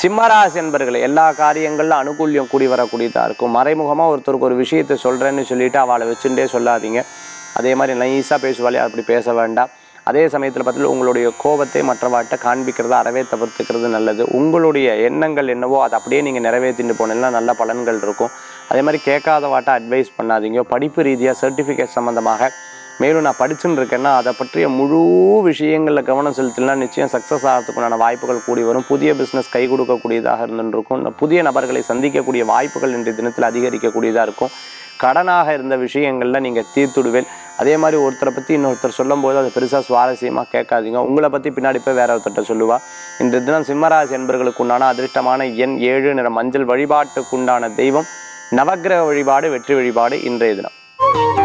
சிம்மராசி என்பர்களே, எல்லா காரியங்களிலும் அனுகூல்யம் கூடி வரக்கூடியதாக இருக்கும். மறைமுகமாக ஒருத்தருக்கு ஒரு விஷயத்தை சொல்கிறேன்னு சொல்லிவிட்டு அவளை வச்சுட்டே சொல்லாதீங்க. அதே மாதிரி நைஸாக பேசுவாளே, அப்படி பேச வேண்டாம். அதே சமயத்தில் பார்த்தீங்கன்னா உங்களுடைய கோபத்தை மற்றவாட்ட காண்பிக்கிறத அறவே தவிர்த்துக்கிறது நல்லது. உங்களுடைய எண்ணங்கள் என்னவோ அதை அப்படியே நீங்கள் நிறைவேற்றிட்டு போனீங்கன்னா நல்ல பலன்கள் இருக்கும். அதே மாதிரி கேட்காத வாட்ட அட்வைஸ் பண்ணாதீங்க. படிப்பு ரீதியாக சர்டிஃபிகேட் சம்மந்தமாக மேலும் நான் படிச்சுன்னு இருக்கேன்னா அதை பற்றிய முழு விஷயங்களில் கவனம் செலுத்தினா நிச்சயம் சக்ஸஸ் ஆகிறதுக்குண்டான வாய்ப்புகள் கூடி வரும். புதிய பிஸ்னஸ் கை கொடுக்கக்கூடியதாக இருந்துருக்கும். புதிய நபர்களை சந்திக்கக்கூடிய வாய்ப்புகள் இன்றைய தினத்தில் அதிகரிக்கக்கூடியதாக இருக்கும். கடனாக இருந்த விஷயங்களில் நீங்கள் தீர்த்துடுவேன். அதே மாதிரி ஒருத்தரை பற்றி இன்னொருத்தர் சொல்லும்போது அது பெருசாக சுவாரஸ்யமாக கேட்காதீங்க. உங்களை பற்றி பின்னாடி போய் வேற ஒருத்தர்கிட்ட சொல்லுவா. இன்றைய தினம் சிம்மராசி என்பர்களுக்கு உண்டான அதிர்ஷ்டமான எண் 7, நிற மஞ்சள். வழிபாட்டுக்குண்டான தெய்வம் நவக்கிரக வழிபாடு, வெற்றி வழிபாடு இன்றைய தினம்.